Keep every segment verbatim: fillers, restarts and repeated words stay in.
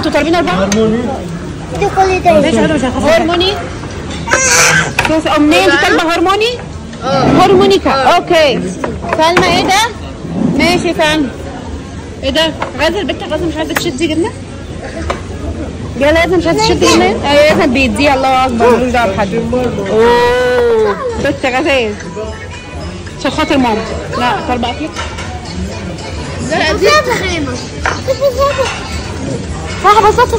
انتوا طالبين اربعه؟ هارموني كل ده ماشي انا مش هخاف. هارموني سوس امنيه انت طالبه هارموني؟ اه هارمونيكا. اوكي سلمى ايه ده؟ ماشي فعلا. ايه ده؟ غازه البت غازه مش عايزه تشدي جبنه؟ يا لازم مش عايزه تشدي جبنه؟ ايوه لازم بيديها. الله اكبر ملوش دعوه بحد. اوه بت غازات عشان خاطر ماما. لا طالبه اكلك؟ لا دي خيمه صح بساطه.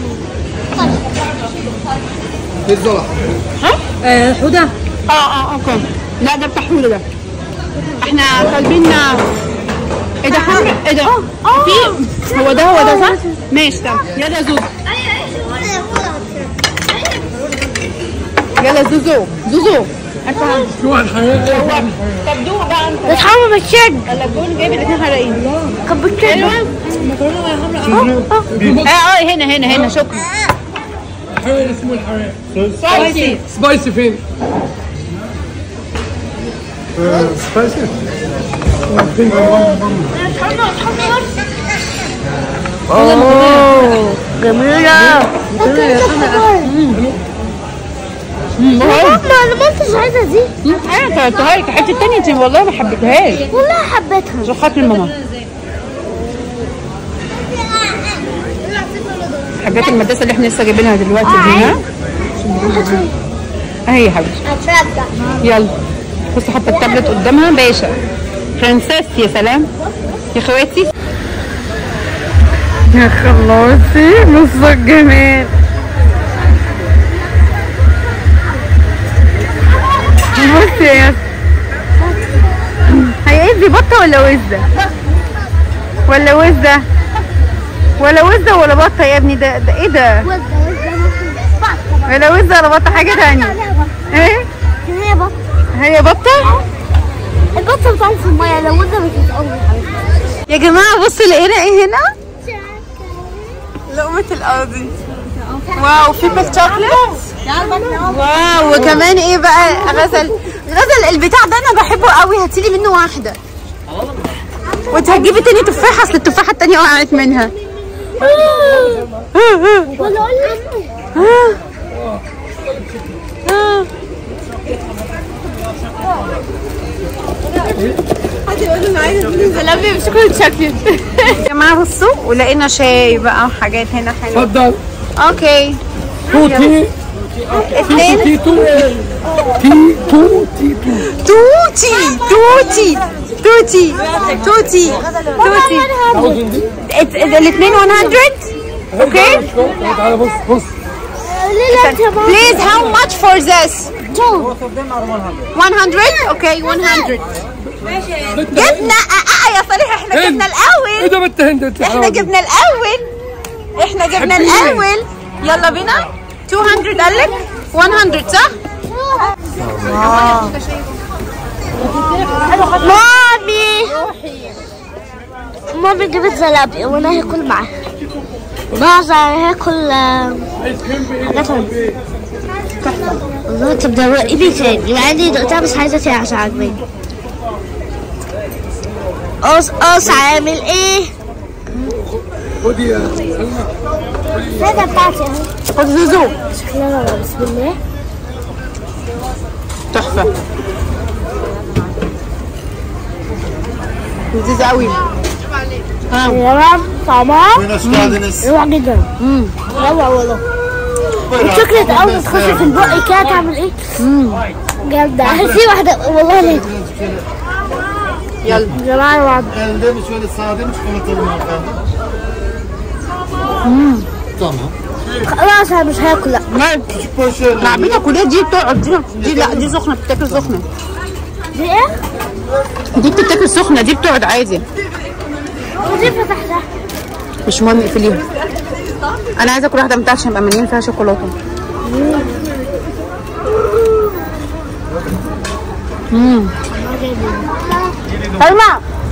بيتزا ها؟ آه حوده. اه اه اوكي. لا ده بتاع حوده ده. احنا طالبين ايه ده حمرا؟ ايه ده؟ في هو ده هو ده صح؟ ماشي تمام. يلا زوزو يلا زوزو زوزو. شو الحياة؟ طب دوق بقى انت. بتحمم الشد. اللاجون جايب الاثنين حرقين. كب الشد. ايوه اه اه هنا هنا هنا شكرا. الحياة اسمه الحياة سبايسي. سبايسي فين؟ سبايسي اوه جميلة. ماما انا ما انتش عايزة دي. انا طلعتها لك الحته الثانيه انت والله ما حبيتهاش. والله حبيتها. عشان خاطر ماما. حاجات المدرسه اللي احنا لسه جايبينها دلوقتي دي. ها اهي يا حبيبتي. هترجع. يلا بصي حاطه التابلت قدامها باشا. فرنسيس يا سلام يا اخواتي. يا خلاصي نص الجمال. بصي يا هي ايه دي بطه ولا وزه؟ ولا وزه ولا وزه ولا بطه يا ابني؟ ده ده ايه ده؟ وزة وزة ولا وزه ولا بطه حاجه ثانيه. ايه؟ هي بطة. هي بطه؟ البطة بتعوم في المية. لو وزة بتتقوم يا جماعه بصوا لقينا ايه هنا؟ لقمه القاضي. واو في ميلك شوكليت. واو وكمان ايه بقى غزل غزل البتاع ده انا بحبه قوي. هاتيلي منه واحده وانت هتجيبي تاني تفاحه اصل التفاحه التانيه وقعت منها. ولا اقول سلامي بشوكولاته شوكليت. يا جماعه بصوا ولقينا شاي بقى وحاجات هنا حلوه. اتفضل. اوكي توتي اثنين تي تو تي تو تي تو توتي توتي توتي توتي توتي الاثنين مية. اوكي تعالى بص بص. please how much for this two. مية. اوكي مية. جبنا اه يا صالح احنا جبنا ايه الاول. ده بنت هند انت؟ احنا جبنا الاول احنا جبنا الاول. يلا بينا ميتين قال لك مية صح؟ مامي مامي جابت زلابية وانا هاكل معاها. بعض هاكل حاجاتهم. والله انت مدوقي بيه تاني مع اني دقتها بس عايزة تاني عشان عاجباني. قص قص عامل ايه؟ خدي يا سلمى. الفايدة بتاعتي اهي. خد زوزو. شكلها بسم الله تحفة لذيذ قوي. ها يا طعمها روعة جدا. امم روعة والله. الشوكليت اول ما تخش في البق كده تعمل ايه؟ امم جامدة. في واحدة والله ليه. يلا يا جماعة روعة. Elde mi şöyle sade mi çikolatalı mı hanımefendi? Tamam. خلاص انا مش هاكل. لا ما Küçük boy şöyle. لعبتها كلها دي بتقعد دي دي لا دي سخنة بتتاكل سخنة. دي ايه؟ دي بتتاكل سخنة دي بتقعد عادي. ودي فتحتها. مش مهم اقفليها. انا عايزة اكل واحدة من تحت عشان يبقى مليان فيها شوكولاتة. امم سلمى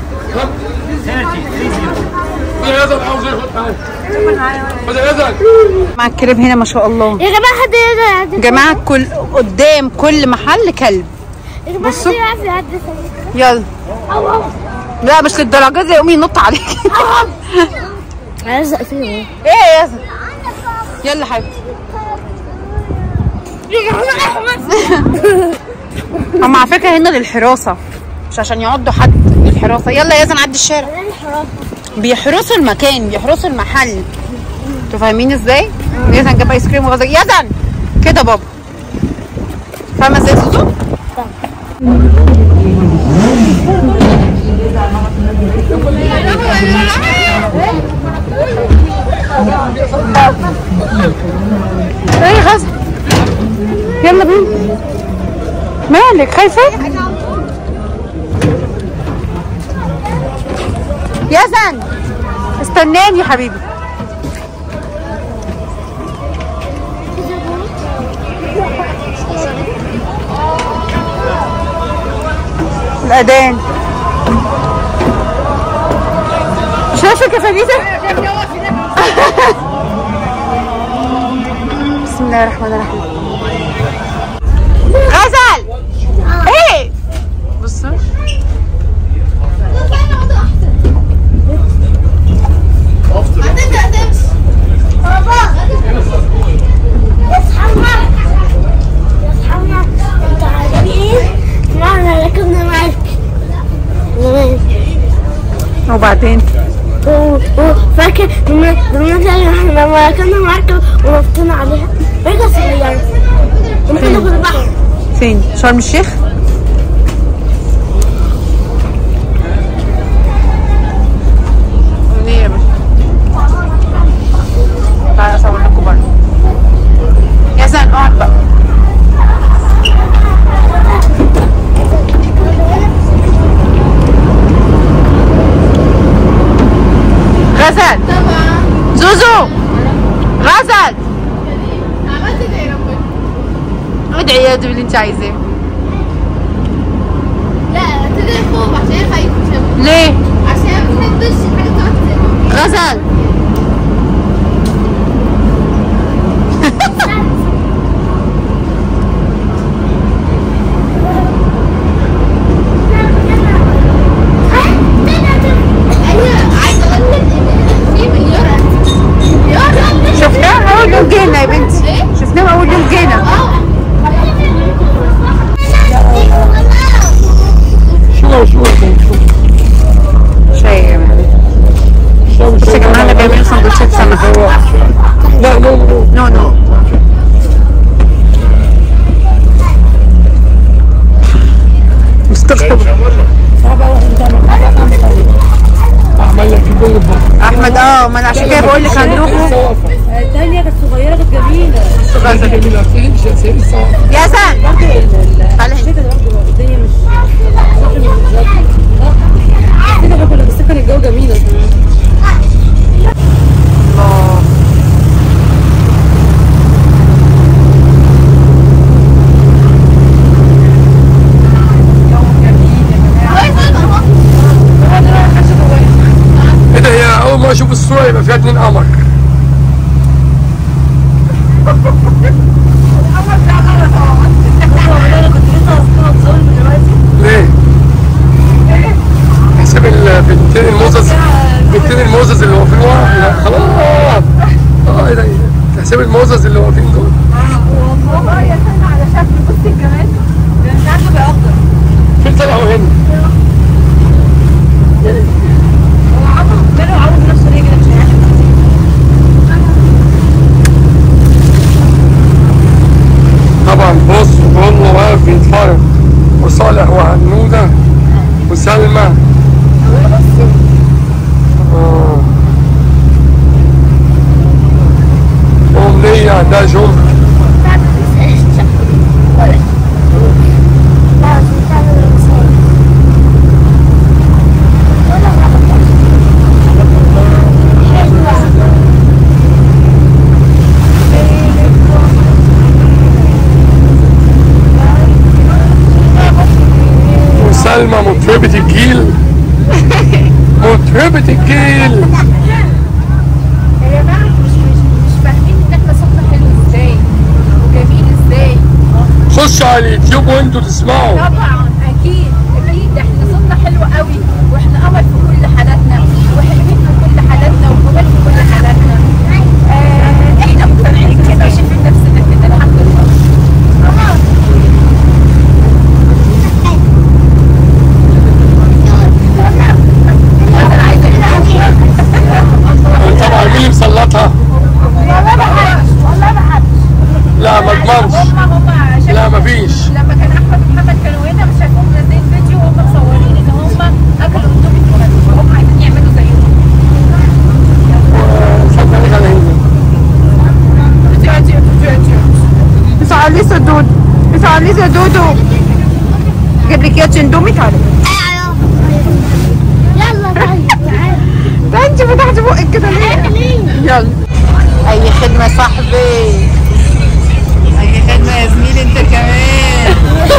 خد غزل عاوز ياخد حاجه. خد غزل. مع الكلاب هنا ما شاء الله. يا جماعة حد يقدر يا جماعة كل قدام كل محل كلب. يا جماعة حد يعرف يهدي يلا. لا مش للدرجة دي يقوم ينط عليك. هلزق فيه. ايه يا ياسر؟ يلا حبيبتي. هم على فكره هنا للحراسه مش عشان يعضوا حد، للحراسه. يلا يا ياسر نعدي الشارع. بيحرسوا المكان، بيحرسوا المحل. انتوا فاهمين ازاي؟ ياسر جاب ايس كريم وغازات. ياسر كده بابا فاهمه ازاي زوزو؟ ايه غزل؟ يلا بينا. مالك خايفة؟ يزن استناني يا حبيبي. الأذان شايفك يا فريدة؟ بسم الله الرحمن الرحيم. غزل ايه بصوا وبعدين فاكر لما كنا مركب ونطينا عليها رجع صغيرة وكنا في البحر. فين؟ شرم الشيخ؟ منين يا باشا؟ تعالى اصور لكم بره. يا زين اقعد بقى. غزل زوزو غزل عملت ايه يا ربنا؟ ادعي يا اللي انت عايزاه. لا تدري فوق عشان خايفة. ليه؟ عشان ما بحبش حاجة تقعد غزل شفناهم اول يوم جينا يا بنتي. شفناهم اول يوم جينا. شو شو شاي يا جماعه. بصوا يا جماعه انا بيعملوا سندوتشات سمك. لا نو نو نو مستغرب. اعمل لك البيض احمد اه ما انا عشان كده بقول لك هنروحوا. الثانية كانت صغيرة كانت جميلة. جميلة فين شاسين صح. يا سان تعالى هنا. الدنيا مش كده كنا بس كان الجو جميل. الله ايه ده؟ هي اول ما اشوف الصورة يبقى فيها اتنين قمر. ليه؟ حساب البنتين الموزز البنتين الموزز اللي واقفين ورا. لا خلاص. اه ايه ده؟ حساب الموزز اللي واقفين دول. والله يا سنة على شكل بصي الجمال. ده مش عارفة بقى أفضل. فين طلعوا هنا؟ هو عمرو كانوا عمرو نفسه ليه كده مش عارف. طبعا بص كله واقف بيتفرج، وصالح وهنودة وسلمى. اه أمنية عندها شغل. سلمى مطربة الجيل. مطربة الجيل. يا جماعة مش مش مش فاهمين ان احنا صوتنا حلو ازاي وجميل ازاي. خشوا على اليوتيوب وانتوا تسمعوا. طبعا اكيد اكيد احنا صوتنا حلو قوي واحنا قمر في كل حالاتنا وحلوين في كل حالاتنا وجمال في كل تعالي يا دودو. جيب لك كيتش اندومي تعالي. يلا طيب ده انت فتحتي بقك كده ليه؟ يلا. اي خدمة يا صاحبي. اي خدمة يا زميلي انت كمان.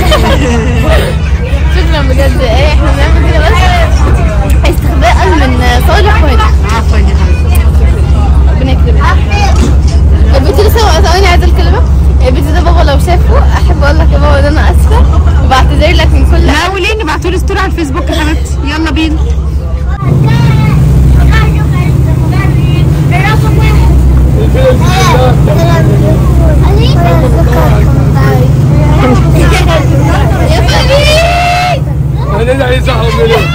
شكرا بجد. ايه احنا بنعمل كده بس استخباء من صالح وهدى. عفوا يا حبيبتي. ربنا يكرمك. البنت لسه ثواني عايزه اكلمك. البنت ده بابا لو شافه احب اقول لك يا بابا ان انا اسفه وبعتذر لك من كل حاجه. ناولين ابعتوا لي ستوري على الفيسبوك يا حبيبتي. يلا بينا. يا فريد انا عايز احرم منه.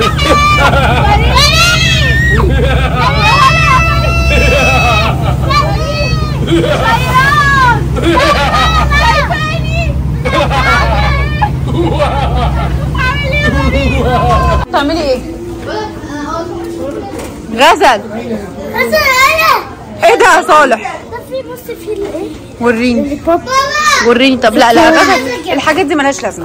بتعملي ايه؟ غزل. بس انا ايه ده يا صالح؟ ده في بص في الايه؟ وريني بابا وريني. طب لا لا غزل الحاجات دي ملهاش لازمه.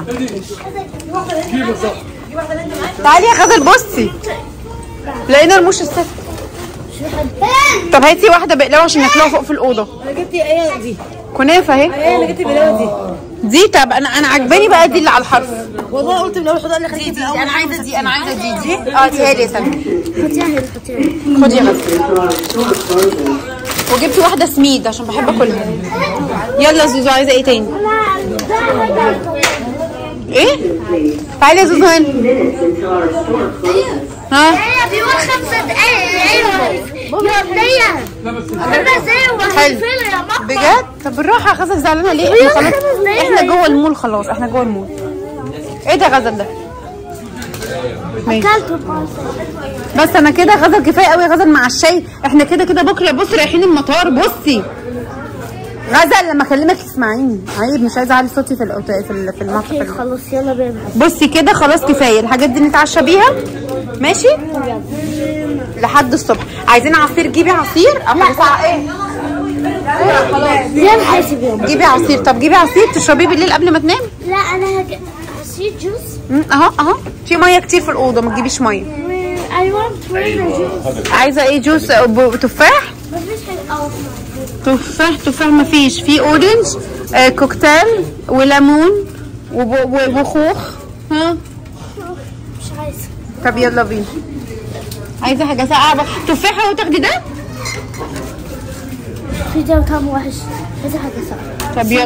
تعالي يا غزل بصي. لقينا رموش الست. طب هاتي واحده بقلاوه عشان ناكلوها فوق في الاوضه. انا جبت ايه دي؟ كنافه اهي. ايه انا جبت بلاوه دي. دي طب انا انا عجباني بقى دي اللي على الحرف. والله قلت من اول حد قال لي خليكي دي انا عايزه دي انا عايزه دي دي اه دي هي يا سلمى. خديها هنا خديها. خدي يا غزل. وجبت واحده سميد عشان بحب اكلها. يلا يا زوزو عايزه ايه تاني؟ ايه؟ تعالي يا زوزو هنا. ها؟ هي بيقول خمسة دقايق. ايوه يوميا خمس دقايق حلو يا ماما. بجد؟ طب بالراحه يا غزل زعلانه ليه؟ احنا خلاص احنا جوه المول خلاص احنا جوه المول. ايه ده يا غزل ده؟ ماشي. اكلته بس انا كده غزل كفايه قوي يا غزل مع الشاي. احنا كده كده بكره بص رايحين المطار. بصي غزل لما اكلمك اسمعيني. عيب مش عايزه اعلي صوتي في الأوت- في ال- في المطبخ. خلاص يلا بينا. بصي كده خلاص كفايه الحاجات دي نتعشى بيها. ماشي لحد الصبح. عايزين عصير؟ جيبي عصير. اما ساعه ايه؟ خلاص زي حاسب يوم. جيبي عصير. طب جيبي عصير تشربيه بالليل قبل ما تنام. لا انا هج... هسيب جوز. مم، اهو اهو في ميه كتير في الاوضه ما تجيبيش ميه. I want جوز. عايزه ايه؟ جوس ب- تفاح؟ مفيش حاجة. اه تفاح تفاح مفيش. في اورنج آه كوكتيل وليمون وب- و- وخوخ. ها مش عايزة. طب يلا بينا. عايزه حاجه ساقعه بقى. تفاحه وتاخدي ده. في ده طعم وحش. عايزة حاجة ساقعة. طب يلا.